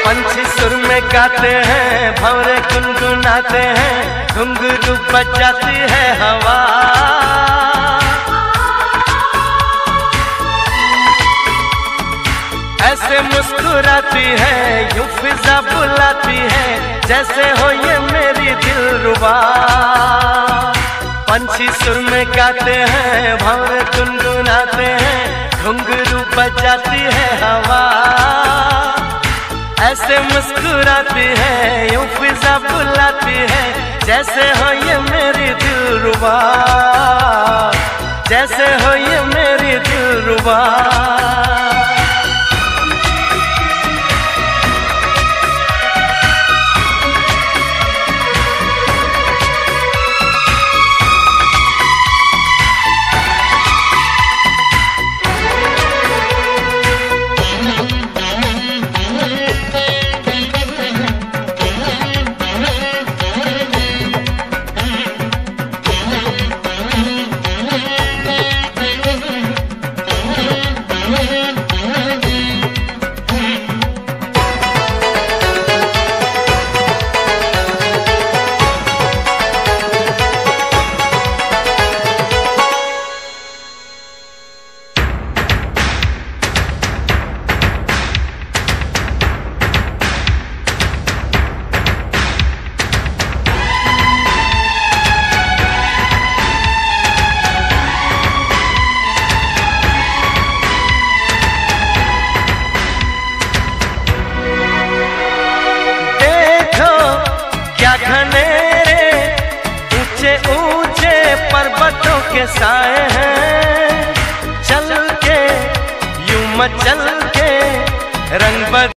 पंछी सुर में गाते हैं, भंवरे गुनगुनाते हैं, घुंघरू बजाती है हवा। ऐसे मुस्कुराती है, यूं फिजा बुलाती है, जैसे हो ये मेरी दिलरुबा। पंछी सुर में गाते हैं, भंवरे गुनगुनाते हैं, घुंघरू बजाती है हवा। ऐसे मुस्कुराती है, यूं फिजा बुलाती है, जैसे हो ये मेरी दिलरुबा, जैसे हो ये मेरी दिलरुबा। पर्वतों के साए हैं, चल के यूं मचल के रंग